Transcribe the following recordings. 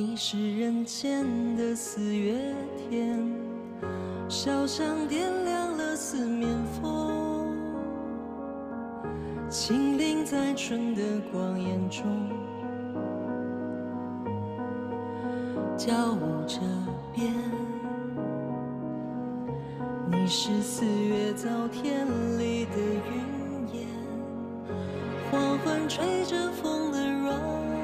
你是人间的四月天，小巷点亮了四面风，轻灵在春的光艳中，交舞着边。你是四月早天里的云烟，黄昏吹着风的软，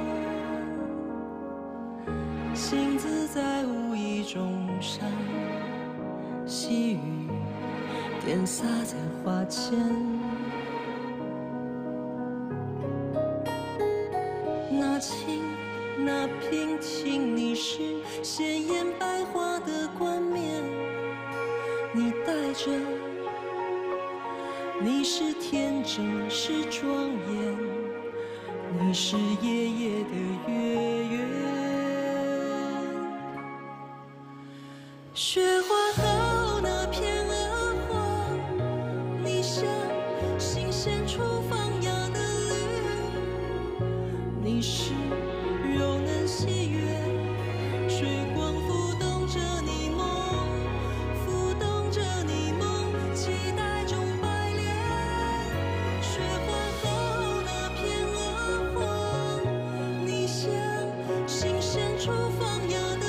星子在无意中闪，细雨点洒在花前。那轻那平静，你是鲜艳百花的冠冕，你戴着，你是天真是庄严，你是夜夜的月圆。雪花后那片鹅黄，你像新鲜出放芽的绿，你是柔嫩喜悦，水光浮动着你梦，浮动着你梦，期待中百炼。雪花后那片鹅黄，你像新鲜出放芽的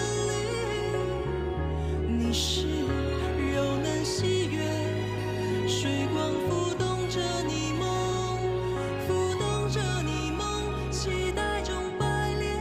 绿，你是柔嫩喜悦，水光浮动着你梦，浮动着你梦，期待中百炼。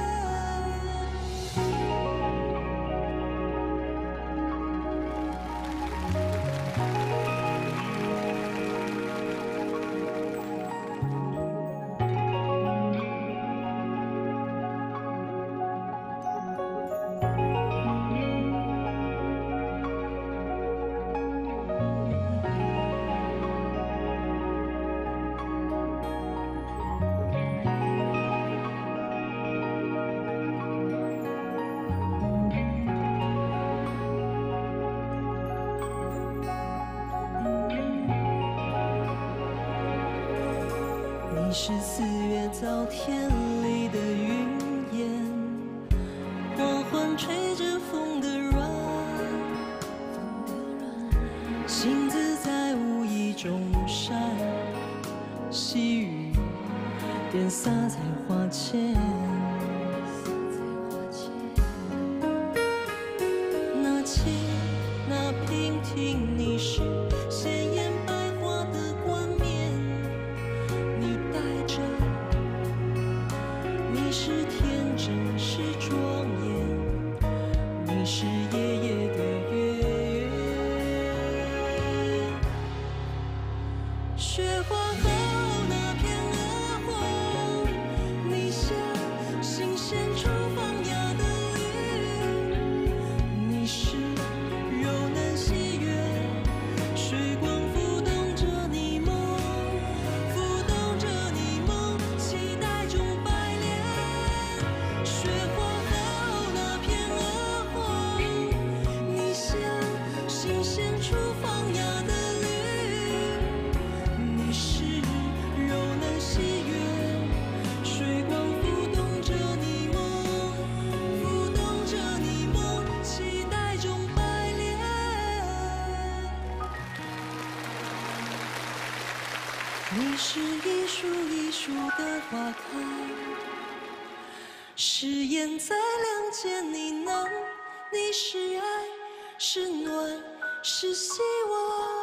你是四月早天里的云烟，黄昏吹着风的软，星子在无意中闪，细雨点洒在花前。那轻那平静，你是鲜艳百花的冠冕，你戴着，你是天真是庄严，你是夜夜的月圆。雪花后那片鹅黄，你像新鲜出放芽的绿，你是柔嫩喜悦，水光浮动着你梦，浮动着你梦，期待中百炼。雪花后那片鹅黄，你像新鲜出放芽的绿，你是柔嫩喜悦，水光浮动着你梦，浮动着你梦，期待中百炼。你是一树一树的花开，誓言在两间呢喃，你是爱是暖是希望。